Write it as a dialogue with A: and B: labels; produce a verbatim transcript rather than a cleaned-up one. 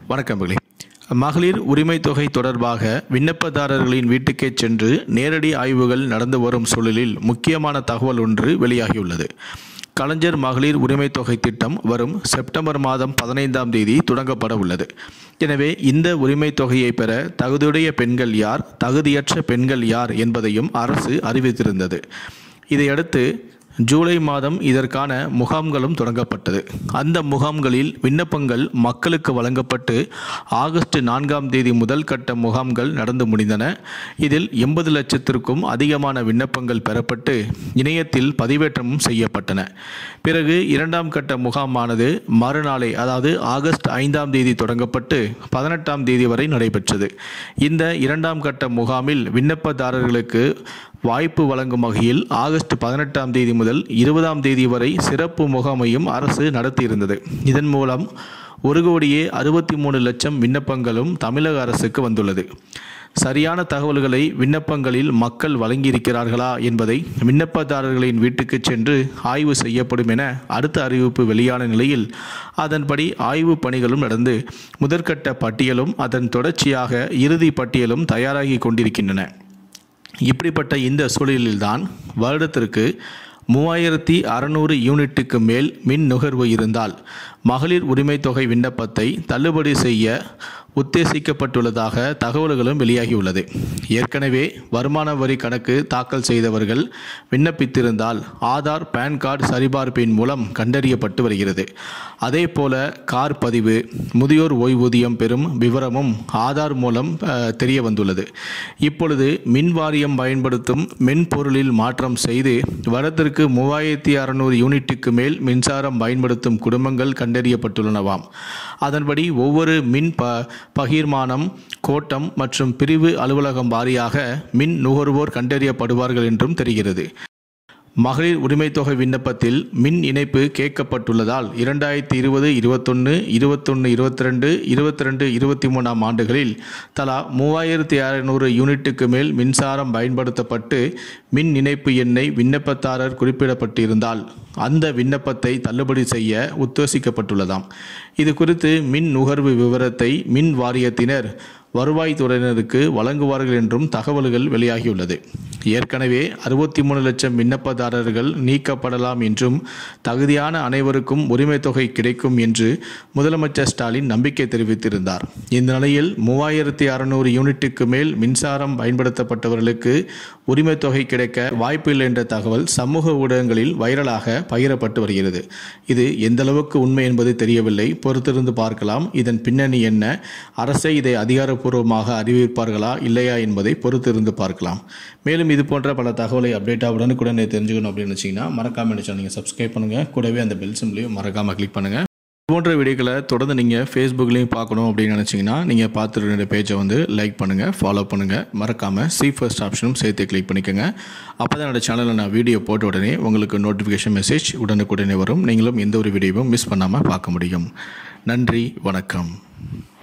A: வணக்கம்பளி. மகளிர் உரிமை தொகை தொடர்பாக விண்ணப்பதாரர்களின் வீட்டுக்கே சென்று நேரடி ஆய்வுகள் நடந்து வரும் சூழலில் முக்கியமான தகவல் ஒன்று வெளியாகியுள்ளது. கலைஞர் மகளிர் உரிமை தொகை திட்டம் வரும் செப்டம்பர் மாதம் பதினைந்தாம் தேதி தொடங்கப்பட உள்ளது. எனவே இந்த உரிமை தொகையை பெற தகுதியுடைய பெண்கள் யார், தகுதியற்ற பெண்கள் யார் என்பதையும் அரசு அறிவித்திருந்தது. இதையடுத்து ஜூலை மாதம் இதற்கான முகாம்களும் தொடங்கப்பட்டது. அந்த முகாம்களில் விண்ணப்பங்கள் மக்களுக்கு வழங்கப்பட்டு ஆகஸ்ட் நான்காம் தேதி முதல் கட்ட முகாம்கள் நடந்து முடிந்தன. இதில் எண்பது லட்சத்திற்கும் அதிகமான விண்ணப்பங்கள் பெறப்பட்டு இணையத்தில் பதிவேற்றமும் செய்யப்பட்டன. பிறகு இரண்டாம் கட்ட முகாமானது மறுநாளை அதாவது ஆகஸ்ட் ஐந்தாம் தேதி தொடங்கப்பட்டு பதினெட்டாம் தேதி வரை நடைபெற்றது. இந்த இரண்டாம் கட்ட முகாமில் விண்ணப்பதாரர்களுக்கு வாய்ப்பு வழங்கும் வகையில் ஆகஸ்ட் பதினெட்டாம் தேதி முதல் இருபதாம் தேதி வரை சிறப்பு முகாமையும் அரசு நடத்தியிருந்தது. இதன் மூலம் ஒரு கோடியே அறுபத்தி மூணு லட்சம் விண்ணப்பங்களும் தமிழக அரசுக்கு வந்துள்ளது. சரியான தகவல்களை விண்ணப்பங்களில் மக்கள் வழங்கியிருக்கிறார்களா என்பதை விண்ணப்பதாரர்களின் வீட்டுக்கு சென்று ஆய்வு செய்யப்படும் என அடுத்த அறிவிப்பு வெளியான நிலையில் அதன்படி ஆய்வு பணிகளும் நடந்து முதற்கட்ட பட்டியலும் அதன் தொடர்ச்சியாக இறுதி பட்டியலும் தயாராகி கொண்டிருக்கின்றன. இப்படிப்பட்ட இந்த சூழலில்தான் வருடத்திற்கு மூவாயிரத்தி அறுநூறு யூனிட்டுக்கு மேல் மின் நுகர்வு இருந்தால் மகளிர் உரிமை தொகை விண்ணப்பத்தை தள்ளுபடி செய்ய உத்தேசிக்கப்பட்டுள்ளதாக தகவல்களும் வெளியாகியுள்ளது. ஏற்கனவே வருமான வரி கணக்கு தாக்கல் செய்தவர்கள் விண்ணப்பித்திருந்தால் ஆதார் பேன் கார்டு சரிபார்ப்பின் மூலம் கண்டறியப்பட்டு வருகிறது. அதே போல கார் பதிவு, முதியோர் ஓய்வூதியம் பெறும் விவரமும் ஆதார் மூலம் தெரிய வந்துள்ளது. இப்பொழுது மின் வாரியம் பயன்படுத்தும் மென்பொருளில் மாற்றம் செய்து வருடத்திற்கு மூவாயிரத்தி அறுநூறு யூனிட்டுக்கு மேல் மின்சாரம் பயன்படுத்தும் குடும்பங்கள் கண்டறியப்பட்டுள்ளனவாம். அதன்படி ஒவ்வொரு மின் ப பகிர்மானம், கோட்டம் மற்றும் பிரிவு அலுவலகம் வாரியாக மின் நுகர்வோர் கண்டறியப்படுவார்கள் என்றும் தெரிகிறது. மகளிர் உரிமை தொகை விண்ணப்பத்தில் மின் இணைப்பு கேட்கப்பட்டுள்ளதால் இரண்டாயிரத்தி இருபது இருபத்தொன்று இருபத்தொன்று இருபத்தி ரெண்டு இருபத்தி ரெண்டு இருபத்தி மூணாம் ஆண்டுகளில் தலா மூவாயிரத்தி அறுநூறு யூனிட்டுக்கு மேல் மின்சாரம் பயன்படுத்தப்பட்டு மின் இணைப்பு எண்ணை விண்ணப்பதாரர் குறிப்பிடப்பட்டிருந்தால் அந்த விண்ணப்பத்தை தள்ளுபடி செய்ய உத்தேசிக்கப்பட்டுள்ளதாம். இது குறித்து மின் நுகர்வு விவரத்தை மின் வாரியத்தினர் வருவாய்த்துறையினருக்கு வழங்குவார்கள் என்றும் தகவல்கள் வெளியாகியுள்ளது. ஏற்கனவே அறுபத்தி மூணு லட்சம் விண்ணப்பதாரர்கள் நீக்கப்படலாம் என்றும் தகுதியான அனைவருக்கும் உரிமை தொகை கிடைக்கும் என்று முதலமைச்சர் ஸ்டாலின் நம்பிக்கை தெரிவித்திருந்தார். இந்த நிலையில் மூவாயிரத்தி அறுநூறு யூனிட்டுக்கு மேல் மின்சாரம் பயன்படுத்தப்பட்டவர்களுக்கு உரிமை தொகை கிடைக்க வாய்ப்பில்லை என்ற தகவல் சமூக ஊடகங்களில் வைரலாக பகிரப்பட்டு வருகிறது. இது எந்த அளவுக்கு உண்மை என்பது தெரியவில்லை. பொறுத்திருந்து பார்க்கலாம். இதன் பின்னணி என்ன, அரசே இதை அதிகாரப்பூர்வமாக அறிவிப்பார்களா இல்லையா என்பதை பொறுத்திருந்து பார்க்கலாம். மேலும் இது போன்ற பல தகவலை அப்டேட்டாக உடனுக்குடனே தெரிஞ்சுக்கணும் அப்படின்னு வச்சிங்கன்னா மறக்காமல் நினச்சா நீங்கள் சப்ஸ்கிரைப் பண்ணுங்கள். கூடவே அந்த பெல் சிம்லையும் மறக்காமல் கிளிக் பண்ணுங்கள். இது போன்ற வீடியோக்களை தொடர்ந்து நீங்கள் ஃபேஸ்புக்லேயும் பார்க்கணும் அப்படின்னு நினச்சிங்கன்னா நீங்கள் பார்த்துருந்த பேஜை வந்து லைக் பண்ணுங்கள், ஃபாலோ பண்ணுங்கள். மறக்காமல் சி ஃபர்ஸ்ட் ஆப்ஷனும் சேர்த்து கிளிக் பண்ணிக்கோங்க. அப்போ தான் என்னோடய சேனலில் நான் வீடியோ போட்ட உடனே உங்களுக்கு நோட்டிஃபிகேஷன் மெசேஜ் உடனுக்குடனே வரும். நீங்களும் எந்த ஒரு வீடியோவும் மிஸ் பண்ணாமல் பார்க்க முடியும். நன்றி, வணக்கம்.